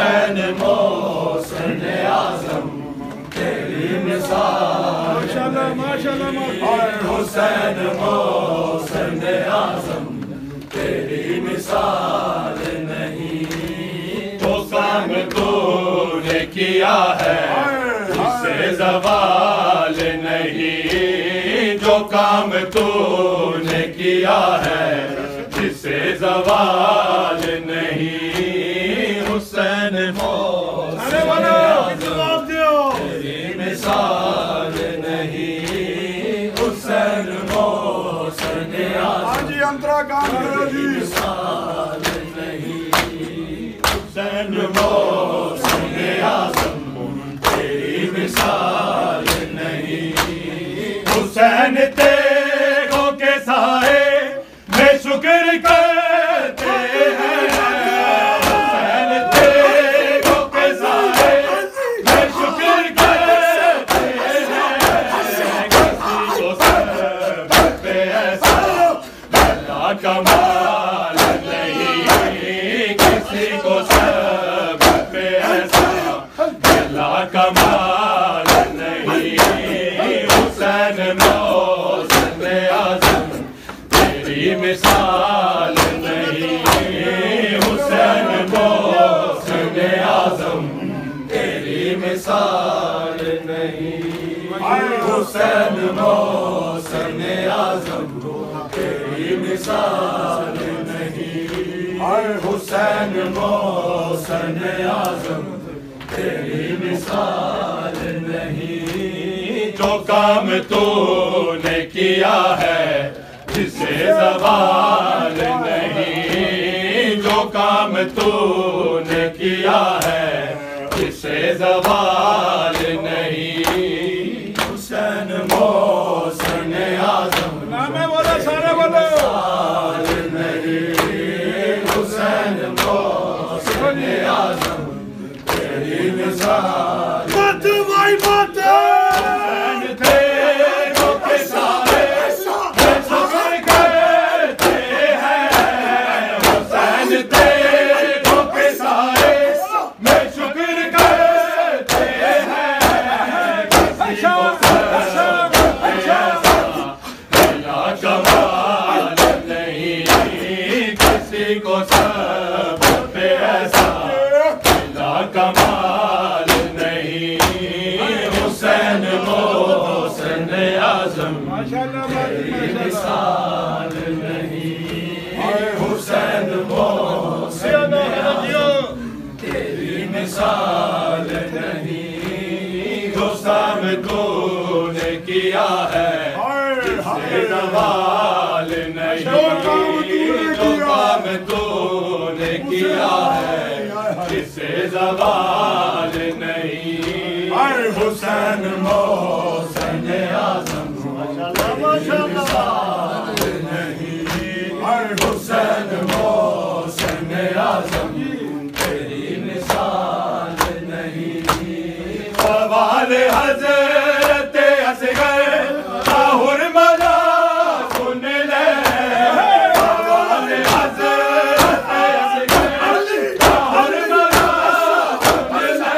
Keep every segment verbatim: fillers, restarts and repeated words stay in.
حسین محسن اعظم تیری مثال حسین محسن اعظم تیری مثال نہیں تو کام تو نے کیا ہے جس سے زوال نہیں جو کام تو نے کیا ہے جس سے زوال نہیں حسین محسن تیری مثال نہیں حسین محسن اعظم تیری مثال نہیں حسین محسن اعظم تیری مثال نہیں حسین تیروں کے سائے میں شکر کرتے ہیں حسین تیروں کے سائے میں شکر کرتے ہیں کسی کو سب پہ ایسا اللہ کمال نہیں کسی کو سب پہ ایسا اللہ کمال نہیں حسین محسن اعظم تیری مثال نہیں حسین محسن اعظم تیری مثال نہیں حسین محسن اعظم تیری مثال نہیں حسین محسن اعظم تیری مثال نہیں جو کام تو نے کیا ہے جس سے زوال نہیں جو کام تو نے کیا ہے جس سے زوال نہیں حسین محسن اعظم مثال نہیں حسین محسن اعظم تیری مثال حسین تیروں کے سائے میں شکر کرتے ہیں حسین تیروں کے سائے میں شکر کرتے ہیں کسی کو سب ایسا اللہ کمال نہیں کسی کو سب پہ ایسا اللہ کمال نہیں حسین محسن اعظم تیری مثال نہیں حسین محسن اعظم تیری مثال نہیں جو کام تو نے کیا ہے جس سے زوال نہیں جو کام تو نے کیا ہے جس سے زوال نہیں حسین محسن اعظم تیری مثال نہیں حسین محسن اعظم تیری مثال نہیں سوال حضرت اصغر ظاہر ملا سن لے سوال حضرت اصغر ظاہر ملا سن لے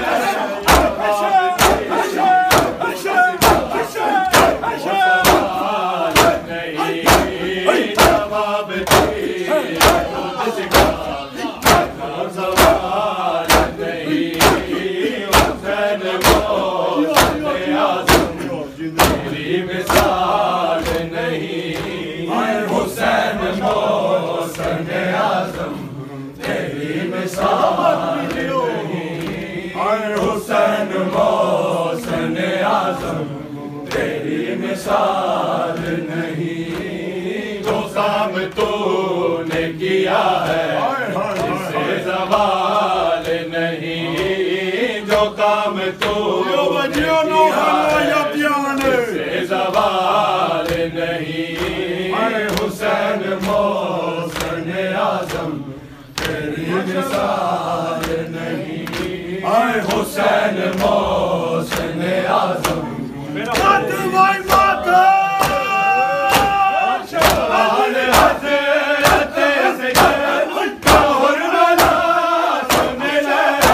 حسین محسن اعظم تیری مثال نہیں جو کام تو نے کیا ہے جس سے زوال نہیں جو کام تو نے کیا ہے جس سے زوال نہیں حسین محسن اعظم تیری مثال نہیں حسین محسن اعظم حضرت اصغر ظاہر ملا سن لے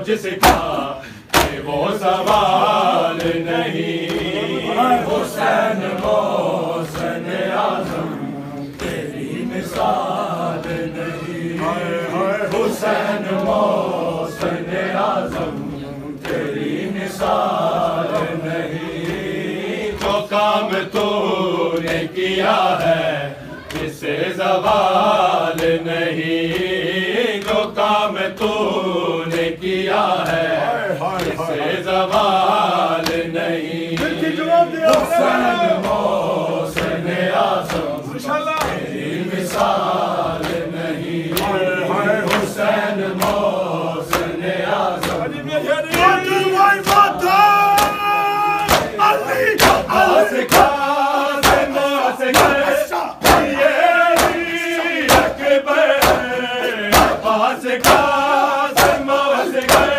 جس کا کہ وہ سوال نہیں، حسین محسن اعظم تیری مثال نہیں، حسین محسن اعظم تیری مثال نہیں، جو کام تو نے کیا ہے جسے زوال نہیں، جو کام تو نے کیا ہے جسے زوال نہیں، حسین محسن اعظم تیری مثال نہیں، حسین محسن اعظم عباس قاسم اصغر عباس قاسم اصغر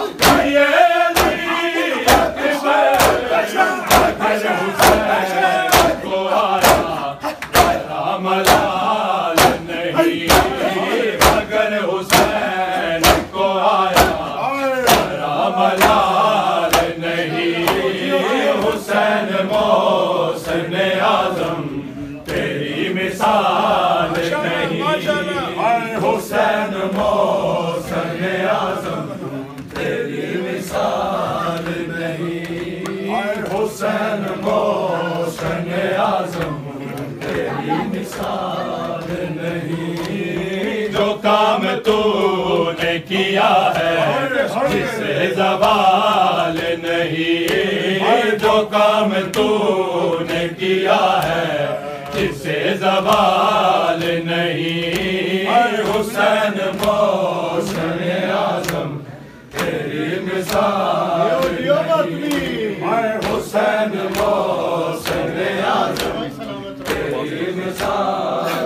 حسین کو آیا ذرا ملال نہیں، مگر حسین کو آیا ذرا ملال نہیں، حسین محسن اعظم تیری مثال نہیں، حسین محسن اعظم تیری مثال نہیں، حسین محسن اعظم تیری مثال نہیں، جو کام تو نے کیا ہے جسے زوال نہیں، جو کام تو نے کیا ہے جسے زوال نہیں، حسین محسن اعظم تیری مثال نہیں، حسین محسن اعظم تیری مثال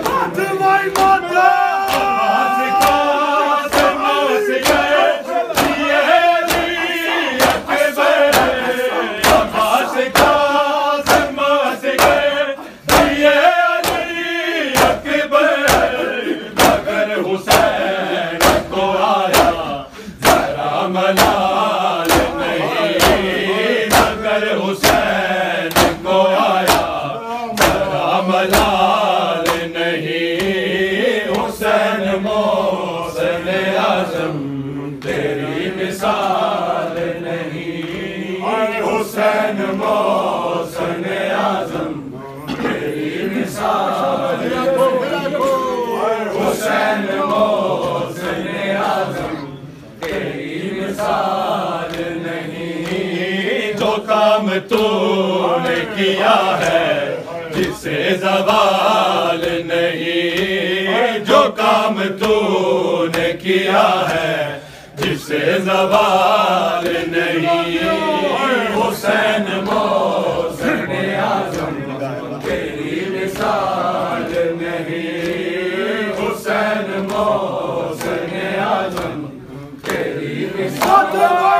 ملال نہیں، مگر حسین کو آیا ذرا ملال نہیں، حسین محسن اعظم تیری مثال نہیں، حسین محسن اعظم تیری مثال نہیں، حسین محسن اعظم تیری مثال نہیں، جو کام تو نے کیا ہے جسے زوال نہیں، جو کام تو نے کیا ہے جسے زوال نہیں، حسین محسن اعظم تیری مثال نہیں، حسین محسن اعظم تیری مثال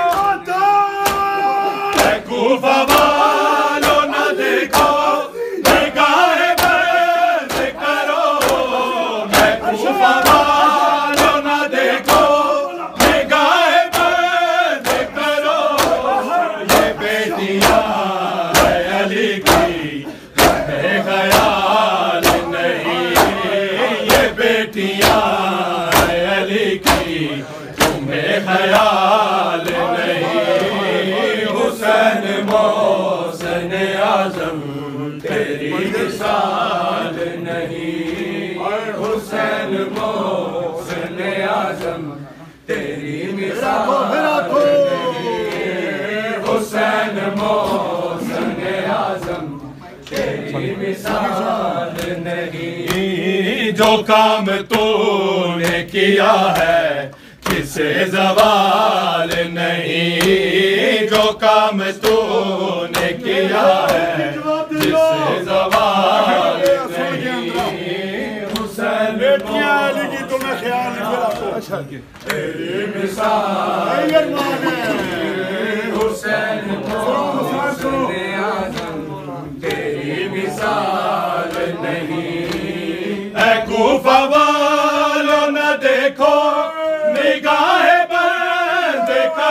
اے کوفہ والو نہ دیکھو نگاہ بند کرو، میں کوفہ والو نہ دیکھو نگاہ بند کرو، یہ بیٹیاں ہے علی کی ہے خیال نہیں، یہ بیٹیاں ہے علی کی تمہیں خیال نہیں، حسین محسن اعظم تیری مثال نہیں، حسین محسن اعظم تیری مثال نہیں، حسین محسن اعظم تیری مثال نہیں، جو کام تو نے کیا ہے جسے زوال نہیں، جو کام تو نے کیا ہے جسے زوال نہیں، حسین علی کی تمہیں خیال نہیں تیری مثال حسین محسن اعظم تیری مثال نہیں، اے کوفہ والو نہ دیکھو نگاہ بند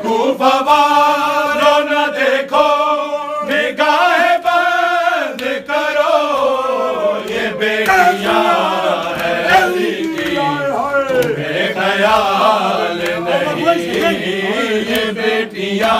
کوفہ والوں نہ دیکھو نگاہ بند کرو یہ بیٹیاں ہیں علی کی تمہیں خیال نہیں یہ بیٹیاں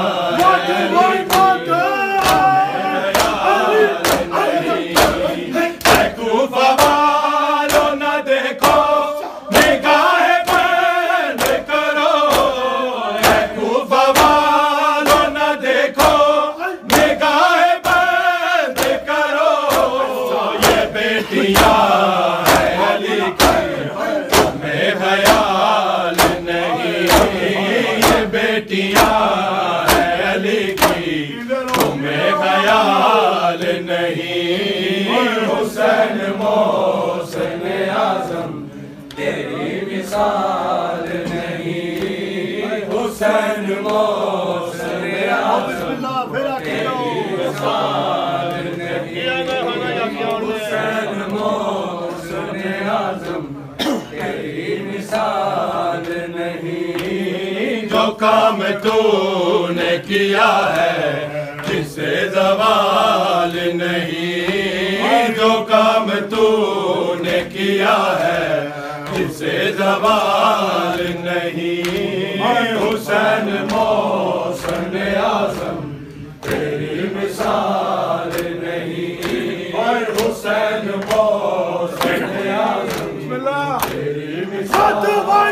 حسین محسن اعظم تیری مثال نہیں حسین محسن اعظم تیری مثال نہیں حسین محسن اعظم تیری مثال نہیں جو کام تو نے کیا ہے جسے زوال نہیں جو کام تو نے کیا ہے جسے زوال نہیں حسین محسن اعظم تیری مثال نہیں حسین محسن اعظم تیری مثال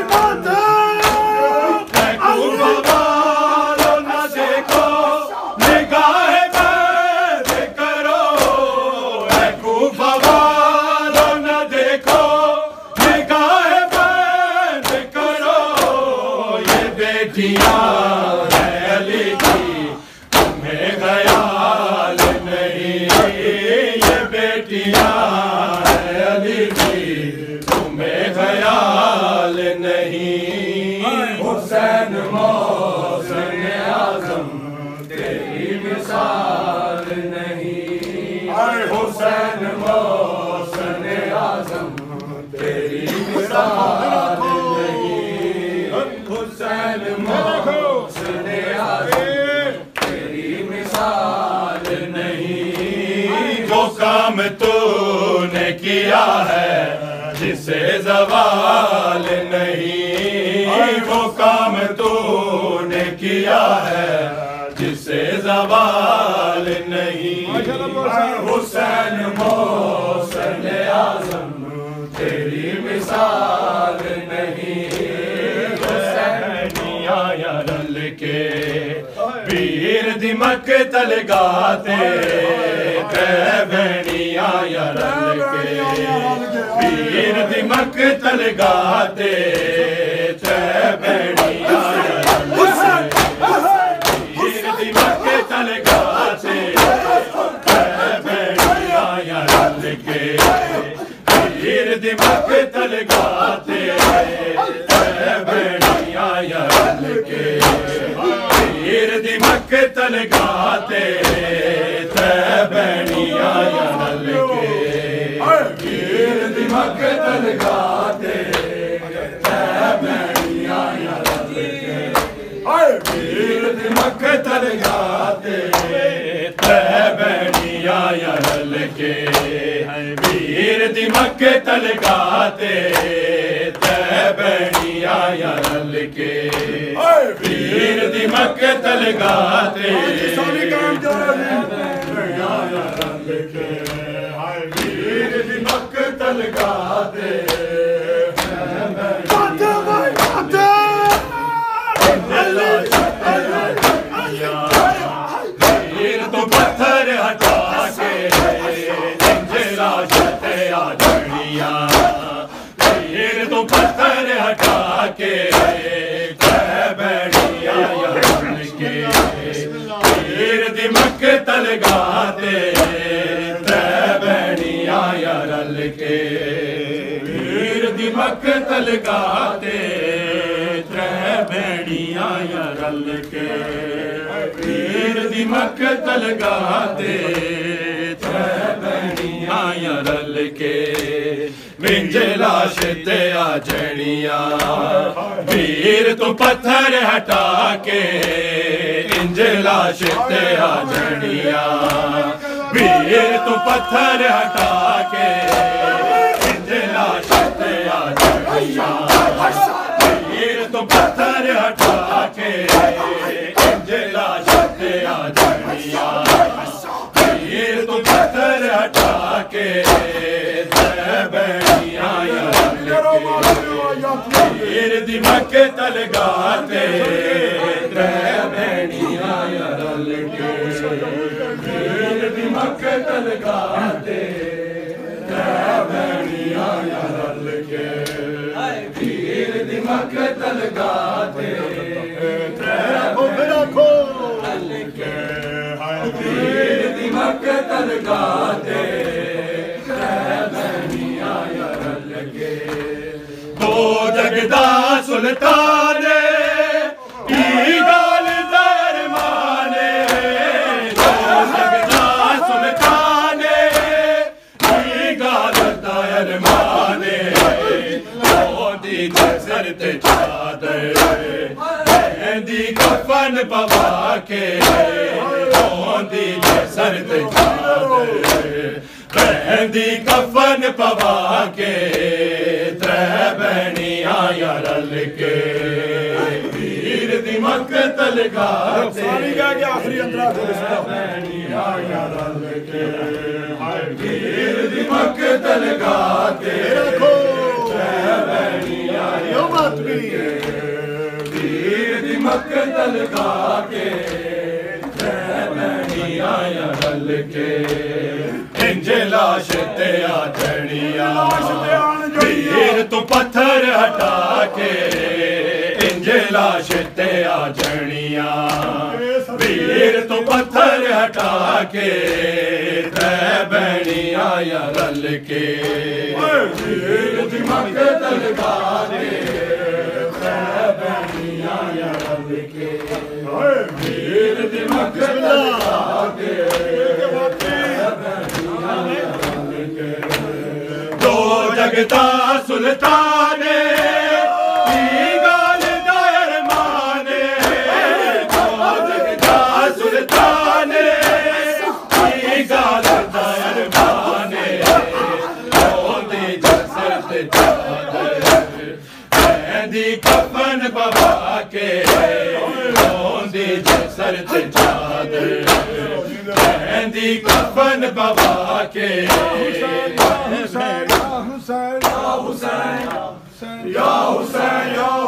حسین محسن اعظم تیری مثال نہیں حسین محسن اعظم تیری مثال نہیں حسین محسن اعظم تیری مثال نہیں جو کام تو نے کیا ہے جسے زوال نہیں وہ کام تو نے کیا ہے جسے زوال نہیں حسین محسن اعظم تیری مثال نہیں حسینیاں یا رل کے پیر دمک تل گاتے بہنیاں یا رل کے پیر دمک تل گاتے بہنیاں یا رل کے پیر دمک تل گاتے بہنیاں یا رل کے پیر دمک تل گاتے بہنیاں یا رل کے پیر دمک تل گاتے بہنیاں یا رل کے پیر دمک تل گاتے بہنیاں یا رل کے پیر دمک تل گاتے بہنیاں یا رل کے پیر دمک تل گاتے بہنیاں یا رل کے پیر دمک تل گاتے پیر دمک تل گاتے پیر تو پتھر ہٹا کے جنجلا شتے آجڑیاں پیر تو پتھر ہٹا کے بہنیاں یا رل کے پیر دمک تل گاتے بہنیاں یا رل کے پیر دمک تل گاتے بہنیاں یا رل کے پیر دمک تل گاتے بہنیاں یا رل کے منج لاش تے آ جڑیاں ویر تو پتھر ہٹا کے انج لاش تے آ جڑیاں ویر تو پتھر ہٹا کے انج لاش تے آ جڑیاں ویر تو پتھر ہٹا کے انج لاش تے آ جڑیاں ویر تو پتھر ہٹا کے ویر دی مکے تلگاتے ترے بہنیاں یا رل کے ویر دی مکے تلگاتے ترے بہنیاں یا رل کے ویر دی مکے تلگاتے ترے رل کے ویر دی مکے تلگاتے ترے بہنیاں یا رل کے دو جگدا سلطان کی گال درمانے دو جگدا سلطان کی گال درمانے دو دی جسر تے چادر مہندی کفن پوا کے دو دی جسر تے چادر مہندی کفن پوا کے ترے بہنیاں یا رل کے ویر دی مکے تلگاتے ترے بہنیاں یا رل کے ویر دی مکے تلگاتے ترے بہنیاں یا رل کے ویر دی مکے تلگاتے ترے بہنیاں یا رل کے انج لاش تے آ جڑیاں ویر تو پتھر ہٹا کے انج لاش تے آ جڑیاں ویر تو پتھر ہٹا کے ترے بہنیاں یا رل کے ویر دی مکے تلگاتے ترے بہنیاں یا رل کے ویر دی مکے تلگاتے دو جگدا سلطان کی گال درمانے دو جگدا سلطان کی گال درمانے دو دی جسر تے چادر مہندی کفن پوا کے دو دی جسر تے چادر مہندی کفن پوا کے حسین یا حسین یا حسین یا